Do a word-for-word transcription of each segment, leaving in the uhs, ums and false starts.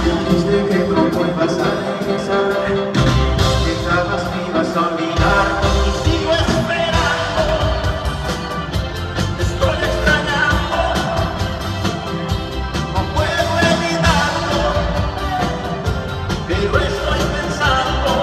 Dijiste que no vuelvas a regresar, que jamás me ibas a olvidar. Y sigo esperando, te estoy extrañando, no puedo evitarlo, pero estoy pensando.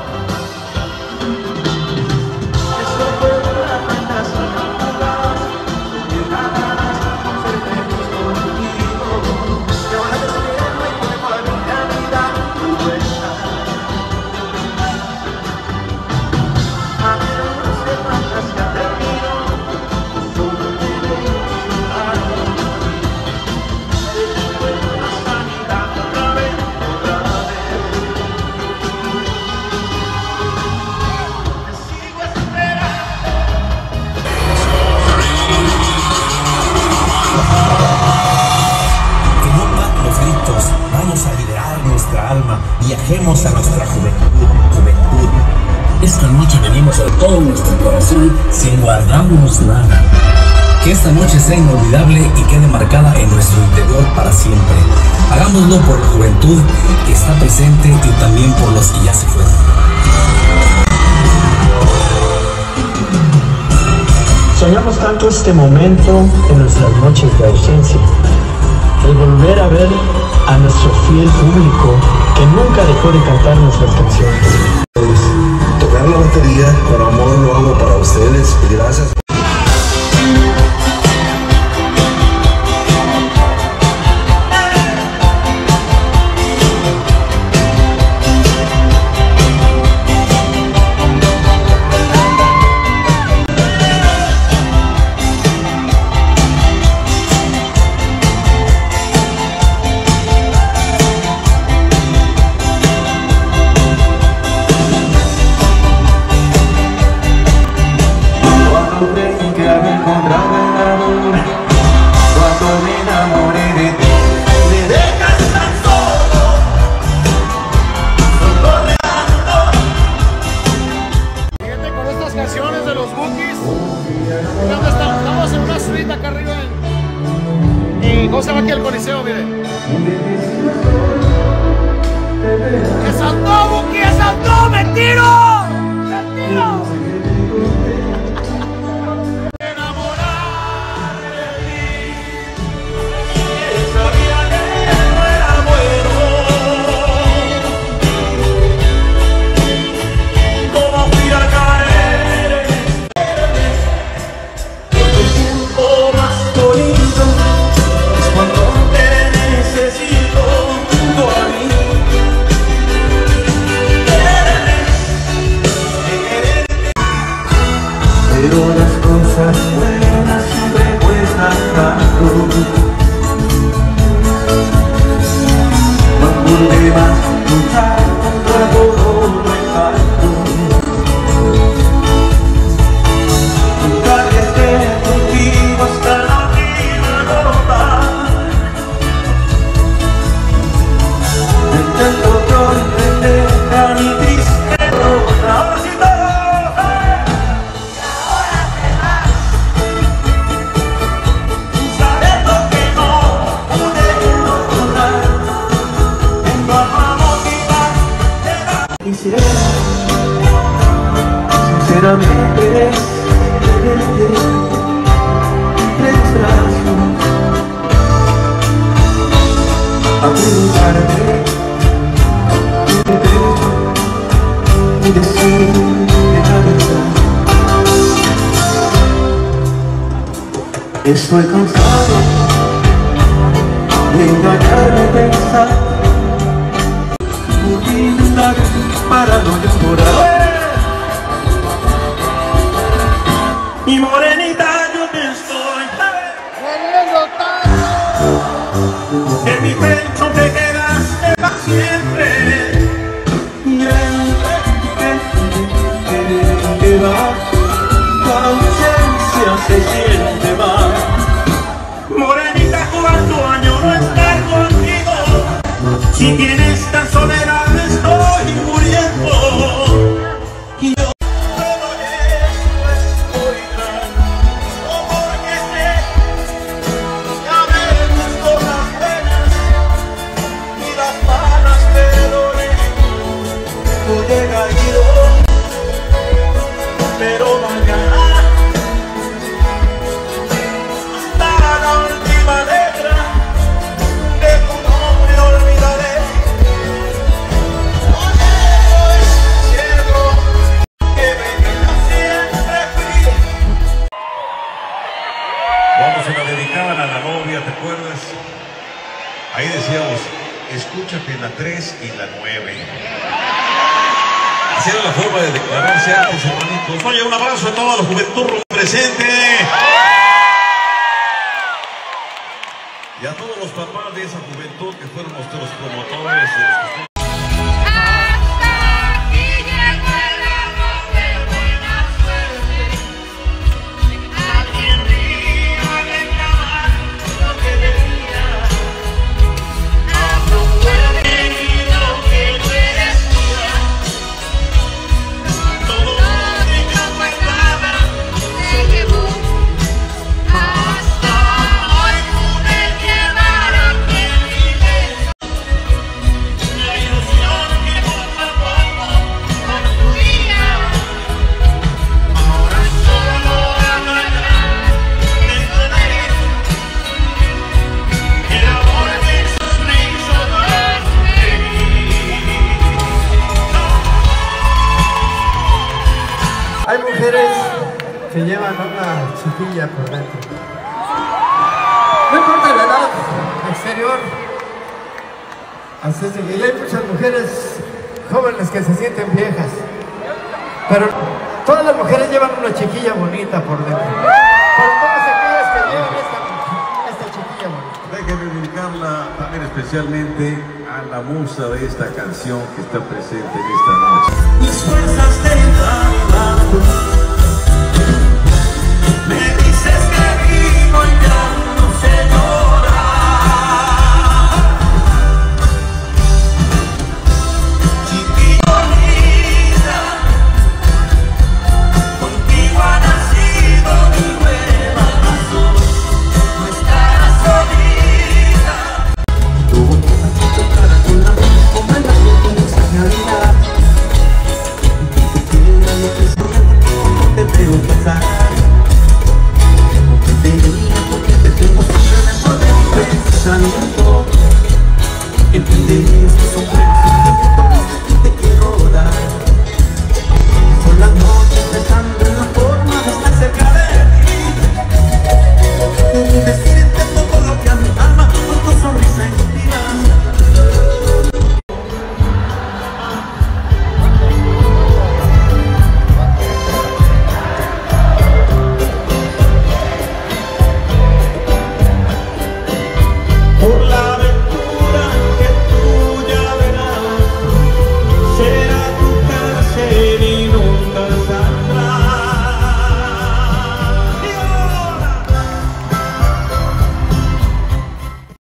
Esto fue una fantasía fugaz, que ganas con ser feliz contigo. Y ahora despierto y vuelvo a mi realidad, tú estás. A ver, no sé fantasía terminó, solo te veo llorando. Te vuelvo a sanidad otra vez, otra vez. Te sigo esperando. Que no paren los gritos, vamos a liberar nuestra alma, viajemos a nuestra juventud, juventud. Esta noche venimos a todo nuestro corazón sin guardarnos nada. Que esta noche sea inolvidable y quede marcada en nuestro interior para siempre. Hagámoslo por la juventud que está presente y también por los que ya se fueron. Soñamos tanto este momento en nuestras noches de ausencia, el volver a ver a nuestro fiel público que nunca dejó de cantar nuestras canciones. Tocar la batería con amor lo hago para ustedes y gracias. Cuando creí que había encontrado el amor, cuando me enamoré de ti, me dejas tan solo, solo reando. Fíjate con estas canciones de los Bookies. ¿Dónde estamos? Estamos en una suite acá arriba en, en ¿cómo se llama aquí el Coliseo? Mire. ¡Que saltó, Bookie! ¡Que saltó! ¡Me tiro! ¡Me tiro! Pero las cosas buenas siempre cuestan tanto. No pude más luchar contra todo lo falto. Nunca que esté contigo hasta la última nota. Intento comprender a mi tristeza. Ahora sí todo. Quisiera sinceramente tenerte, te extraño, apuntarme de pecho y decirte la verdad. Estoy cansado de engañarme y pensar para no llorar. Mi morenita, yo te estoy ¡Queriendo tanto! en mi pecho te quedaste para siempre. Y entre que te vas, tu ausencia se siente mal. Morenita, cuánto año no estar contigo, si tienes tan soledad estoy muriendo. decaído, pero mañana hasta la última letra de tu nombre olvidaré. Oye, es cierto que me queda siempre fui. Vamos a la dedicada a la novia, ¿te acuerdas? Ahí decíamos, escúchate la tres y la nueve. Así era la forma de declararse antes, hermanitos. Oye, un abrazo a toda la juventud presente. Y a todos los papás de esa juventud que fueron nuestros promotores. Los que... Hay mujeres que llevan una chiquilla por dentro. No importa la edad exterior. Así es, y hay muchas mujeres jóvenes que se sienten viejas. Pero todas las mujeres llevan una chiquilla bonita por dentro. Por todas aquellas que llevan esta, esta chiquilla bonita. Déjenme dedicarla también especialmente a la musa de esta canción que está presente en esta noche. Mis fuerzas te dan, me dices que vivo y ya no sé llorar. Chiquillo linda, contigo ha nacido mi nueva razón. No estarás solita. Tuvo que tocar con la mano, con la mano con esa realidad. Y que quiera lo que sea, te veo pasar. Porque te tengo siempre mejor de mi pensamiento. Entendí que son